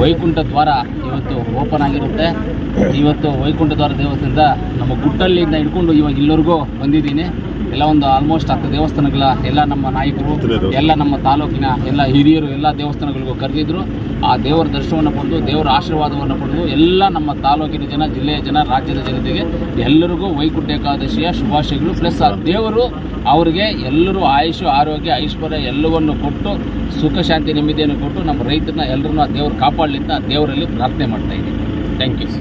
ವೈಕುಂಠ ದ್ವಾರ ಇವತ್ತು ಓಪನ್ ಆಗಿರುತ್ತೆ. ಇವತ್ತು ವೈಕುಂಠ ದ್ವಾರ ದೇವಸ್ಥಾನದಿಂದ ನಮ್ಮ ಗುಟ್ಟಳ್ಳಿಯಿಂದ ಹಿಡ್ಕೊಂಡು ಇವಾಗ ಇಲ್ಲಿವರೆಗೂ ಬಂದಿದ್ದೀನಿ. ಎಲ್ಲ ಒಂದು ಆಲ್ಮೋಸ್ಟ್ 10 ದೇವಸ್ಥಾನಗಳ ಎಲ್ಲ ನಮ್ಮ ನಾಯಕರು, ಎಲ್ಲ ನಮ್ಮ ತಾಲೂಕಿನ ಎಲ್ಲ ಹಿರಿಯರು ಎಲ್ಲ ದೇವಸ್ಥಾನಗಳಿಗೂ ಕರೆದಿದ್ರು. ಆ ದೇವರ ದರ್ಶನವನ್ನು ಪಡೆದು ದೇವರ ಆಶೀರ್ವಾದವನ್ನು ಪಡೆದು ಎಲ್ಲ ನಮ್ಮ ತಾಲೂಕಿನ ಜನ, ಜಿಲ್ಲೆಯ ಜನ, ರಾಜ್ಯದ ಜನತೆಗೆ ಎಲ್ಲರಿಗೂ ವೈಕುಂಠ ಏಕಾದಶಿಯ ಶುಭಾಶಯಗಳು. ಪ್ಲಸ್ ಆ ದೇವರು ಅವರಿಗೆ ಎಲ್ಲರೂ ಆಯುಷು, ಆರೋಗ್ಯ, ಐಶ್ವರ್ಯ ಎಲ್ಲವನ್ನು ಕೊಟ್ಟು ಸುಖ, ಶಾಂತಿ, ನೆಮ್ಮದಿಯನ್ನು ಕೊಟ್ಟು ನಮ್ಮ ರೈತರನ್ನ ಎಲ್ಲರನ್ನೂ ಆ ದೇವರು ಕಾಪಾಡಲಿ ಅಂತ ದೇವರಲ್ಲಿ ಪ್ರಾರ್ಥನೆ ಮಾಡ್ತಾ ಇದ್ದೀನಿ. Thank you.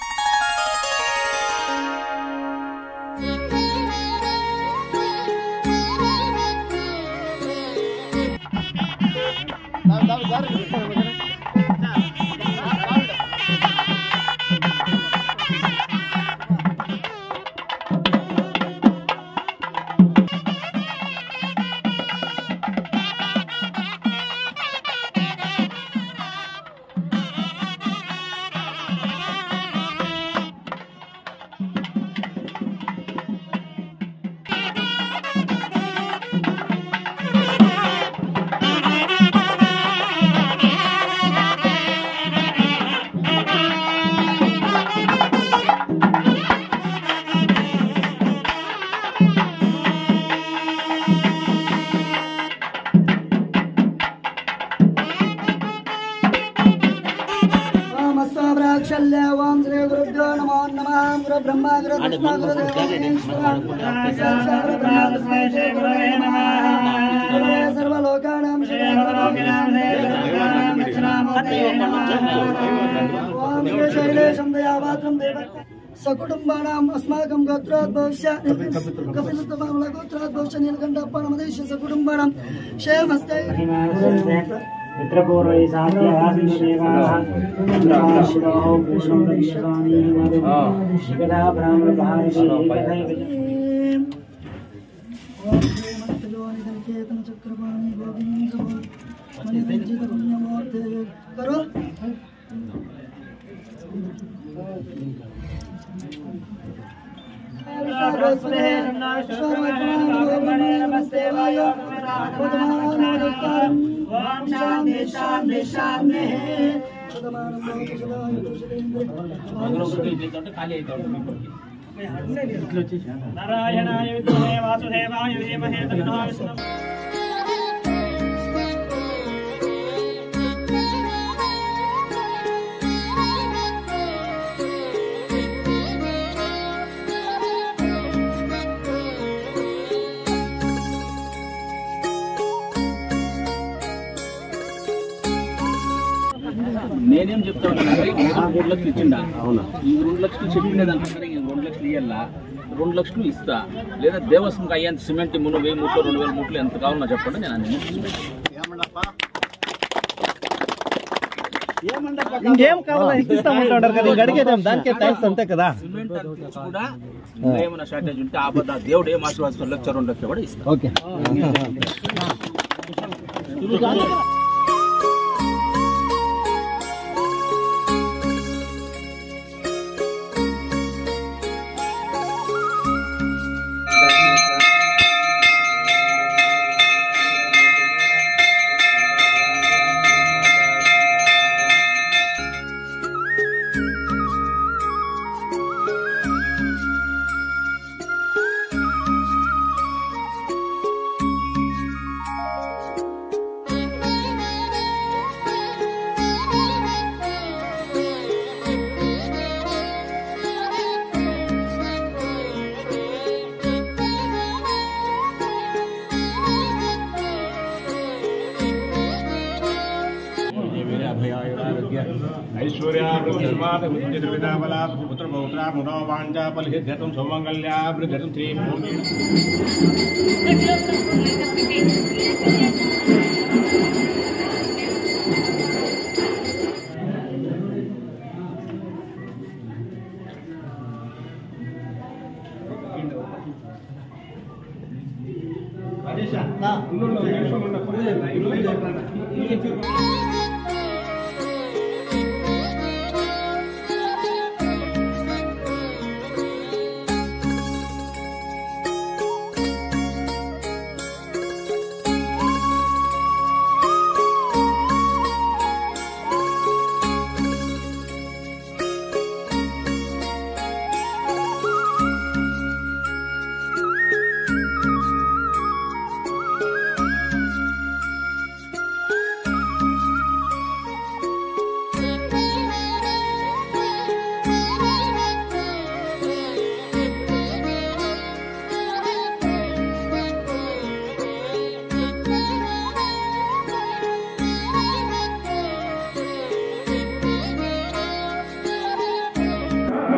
ओम श्री गुरुभ्यो नमो नमः। गुरु ब्रह्मा गुरु विष्णु गुरु देवो सर्वलोकानां ओम श्री शैलेशं दयापात्रं देवत् सकुटुंबानाम् अस्माकं गोत्रोद्भवस्य कपिलतमामलगोत्रोद्भवस्य नीलकण्ठप्पणमदेश सकुटुंबानां क्षेमस्ते मित्रपूर्वै साध्यादेवाः शिवाः कृष्णविश्वानि शिखदा ब्राह्मणभारती चक्रपाणि गोविंद मणिरंजित पुण्यमूर्ते करो नमस्ते वायो शांति शांति शांति नारायणाय विद्महे वासुदेवाय धीमहि तन्नो विष्णुः. నేనేం చెప్తానంటే 3 లక్షలు ఇచ్చిండా, ఈ 2 లక్షలు చెప్పిన దానికంటే 2 లక్షలు ఇవ్వాలా, 2 లక్షలు ఇస్తా, లేదా దేవస్థానంకి అయ్యేంత సిమెంట్ మును 1000 మూట్లు 2000 మూట్లు ఎంత కావాలన్నా చెప్పండి, నేను అన్ని ఇంకేం కావాలా ఇస్తామంటారు కదా, అడిగేదేం దానికే థ్యాంక్స్ అంతే కదా. సిమెంట్ కూడా ఏమైనా షార్టేజ్ ఉంటే ఆ బద్ద దేవుడు ఏం ఆశీర్వాదం 1 లక్ష 2 లక్షలు కూడా ఇస్తా. ఓకే ऐश्वर्यावृद्धिर्मादविद्युर्विदाबला पुत्रपौत्रा मनोवाञ्छा फलसिद्ध्यर्थं सौमङ्गल्याभिवृद्ध्यर्थं श्रीमूर्ति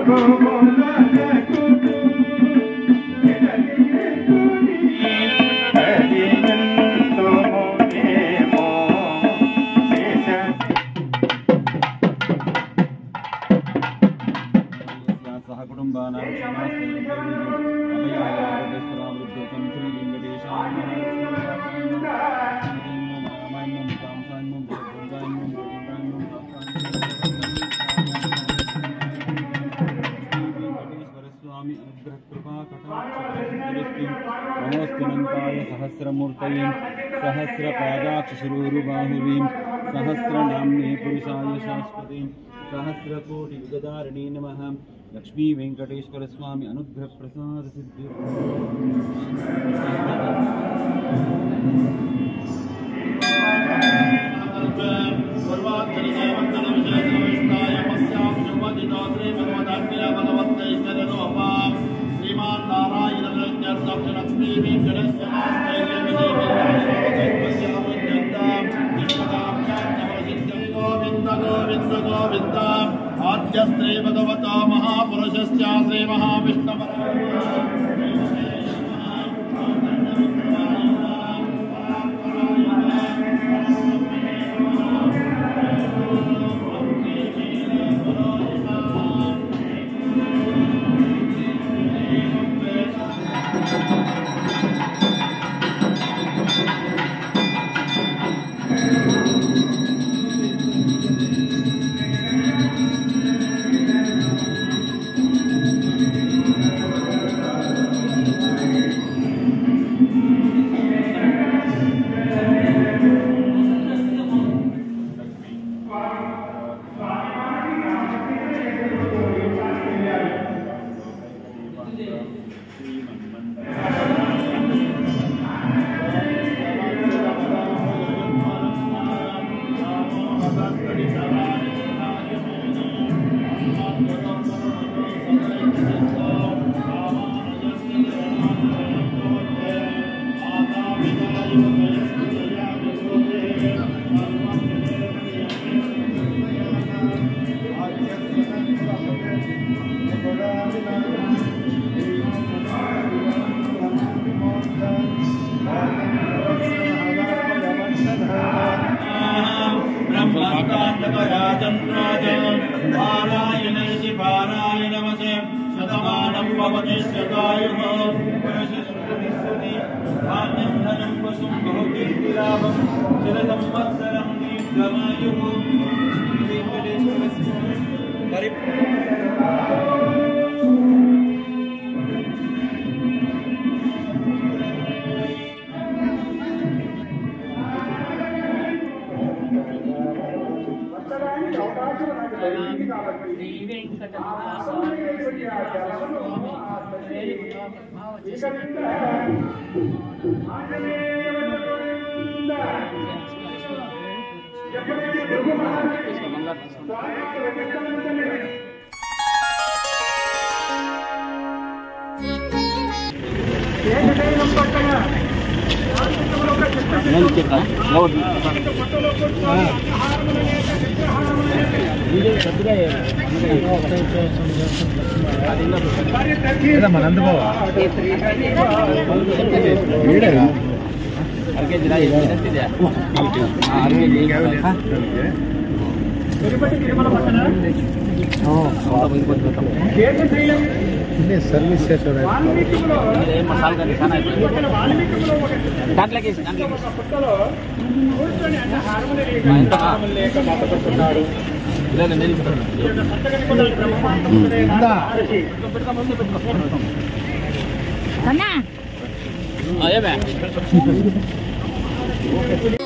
सहस्रमूर्तयीं सहस्रपादाक्षशिरोरुबाहुवीं सहस्रनाम्ने पुरुषाय शाश्वतीं सहस्रकोटियुगधारिणी नमः। लक्ष्मी वेंकटेश्वर स्वामी अनुग्रह प्रसाद सिद्धि श्रीमान नारायण लक्ष्मी गोविंद गोविंद गोविंद आद्य श्री भगवता महापुरुषश्च श्री महाविष्णु सर्विस ఏమే